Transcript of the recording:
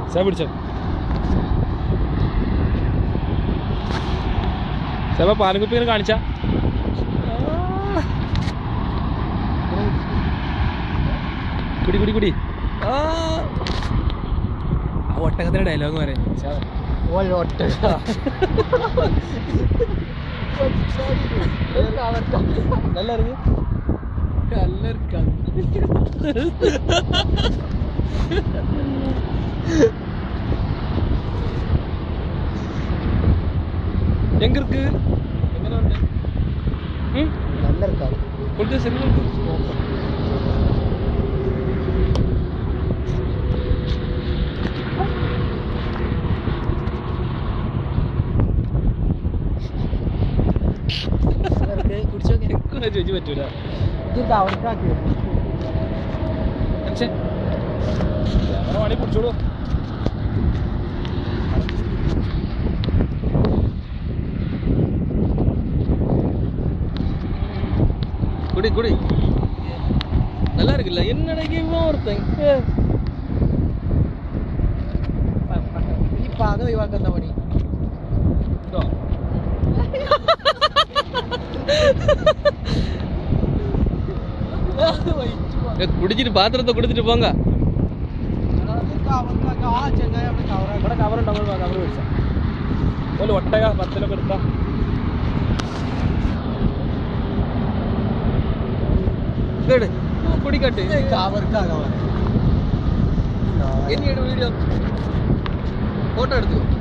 സാ പിടിച്ചോ സാ പാലക്കുപ്പി ഇങ്ങനെ കാണിച്ചാ കുടി കുടി കുടി ആ ഒട്ടകത്തിന്റെ ഡയലോഗ് പറയാം நல்லா இருக்கு நல்லா இருக்கா எங்க இருக்கு எங்க வந்து நல்லா இருக்கா கொஞ்சம் சரி ചോദിച്ചു പറ്റൂല വേണി കുടിച്ചോളൂ குடி குடி நல்லா இருக்குல்ல என்னடா ஒருத்தன் പാകം ഒഴിവാക്കുന്ന പണി കുടിച്ചിട്ട് പാത്രത്തെ കൊടുത്തിട്ട് പോങ്ക കവറുണ്ടോ കവർ മേടിച്ച പോലെ ഒട്ടക 10 എടുത്ത കുടിക്കട്ടെ വീഡിയോ ഫോട്ടോ എടുത്തു